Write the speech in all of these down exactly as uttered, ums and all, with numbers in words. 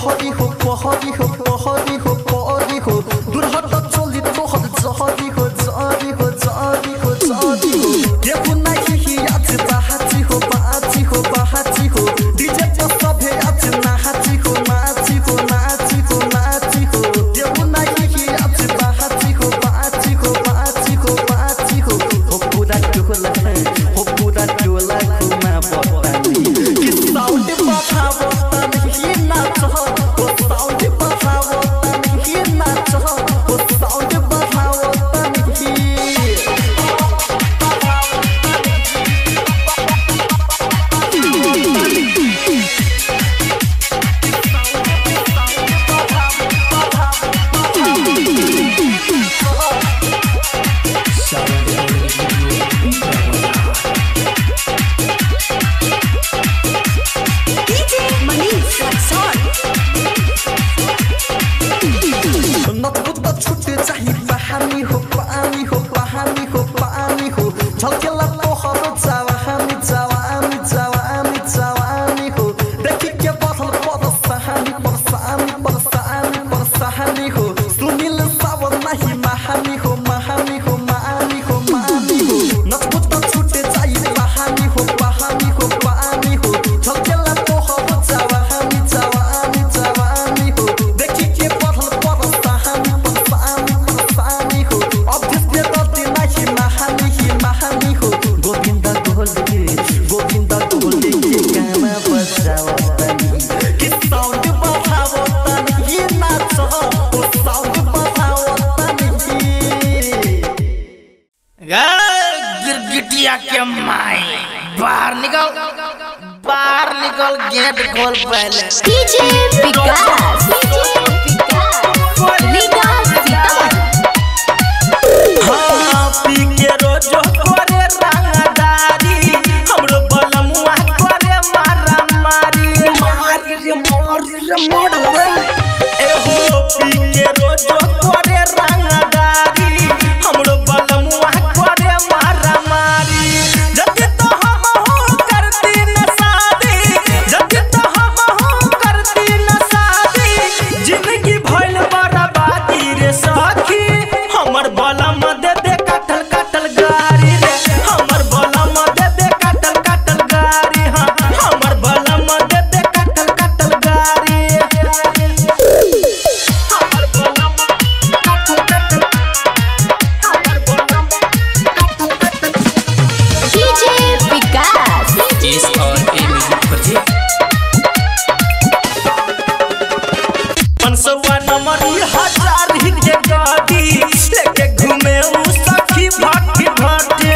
पहरी हो पहरी हो पहरी हो पहरी हो दुर्हट चली तोहर जहरी हो जहरी हो जहरी हो जहरी हो केहू नहीं ही आज बाहाची हो बाहाची हो बाहाची हो डीजे पर सभे आज नाची हो नाची हो नाची हो नाची हो केहू नहीं ही आज बाहाची हो बाहाची हो बाहाची हो बाहाची हो हो पूरा टोला हो पूरा टोला घुमा बतानी कि साउंड बढ़ावो तनी नाच हो साउंड बढ़ावो तनी नाच हो साउंड बढ़ावो तनी पानी हो पानी हो पानी हो पानी हो झलकेला तोहर जवानी जवानी जवानी जवानी हो देखि के बदल बदल सहानी परसानी परसानी परसानी हो सुनील सावन नहीं महानी हो महानी हो महानी हो महानी हो नचबो त छुटे जाई बहानी हो बहानी हो बहानी हो झलकेला तोहर जवानी जवानी जवानी हो देखि के बदल बदल सहानी परसानी परसानी हो अब जिसने दर्दी नहीं महानी ही महानी हो गोविंदा गोल्डी गोविंदा गोल्डी के गाना बजाओ तनी कि साउंड बढ़ाओ तनी ये नाच हो साउंड बढ़ाओ तनी गिरगिटिया के माई बाहर निकल बाहर निकल गेट खोल पहले डीजे विकास विकास हाँ पी के रोजो करे रंगदारी हमरो बलमुआ करे मारा मारी मारी रे मारी रे मोड़ ए हो पी के रोजो करे रंगदारी हमरो बलमुआ करे मारा मारी जब तो हम हो करती न शादी जब तो हम हो करती न शादी जिंदगी भइल बर्बादी रे सखी हमर बलम दे दे कटल कटल गारी रे हमर बलम दे दे कटल कटल गारी हां हमर बलम दे दे कटल कटल गारी हमर बलम कटल कटल हमर बलम कटल कटल डीजे विकास इस और ए म्यूजिक पर जी पंसवा नंबर हजार ही के गाड़ी लेके घूमे उ सखी भाटी भाटी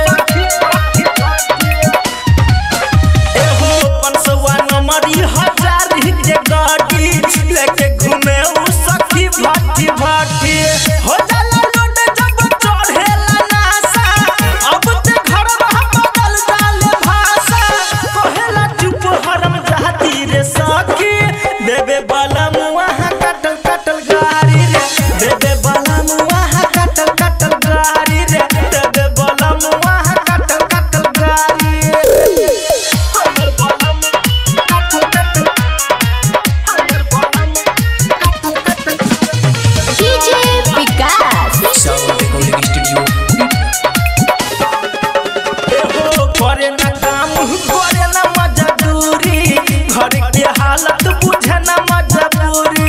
ए हो पंसवा नंबर हजार ही के गाड़ी लेके घूमे उ सखी भाटी भाटी हो जाला लोड जब चढ़ेला नासा अब ते घर बदल डाले भाषा कहेला चुप हरम जाती रे सखी देबे बलम वहां कटल कटल गारी रे देबे बलम वहां कटल कटल गारी रे देबे बलम वहां कटल कटल गारी हमर बलम कटल कटल हमर बलम कटल कटल DJ Vikas sound recording studio हो करे ना काम करे ना मजदूरी घर के हालत बुझे ना मजबूरी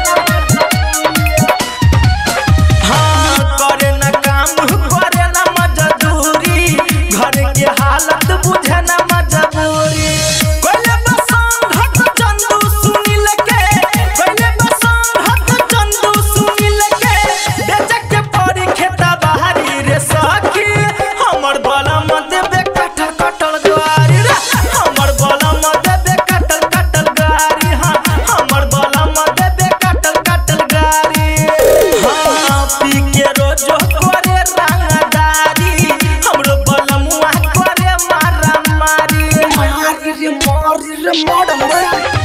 हाँ करे ना काम करे ना मजदूरी घर के हालत बुझे ना मजबूरी कोइले बसंग हट चंदू सुनील के कोइले बसंग हट चंदू सुनील के बेचे के पड़ी खेता बाहरी रे सखी हमर बलम देबे कटल कटल गारी रे हमर बलम देबे कटल कटल गारी हां हमर बलम देबे कटल कटल गारी हां पी के रोजो करे रंगदारी हमरो बलमुआ करे मारा मारी मारी रे मारी रे मोड़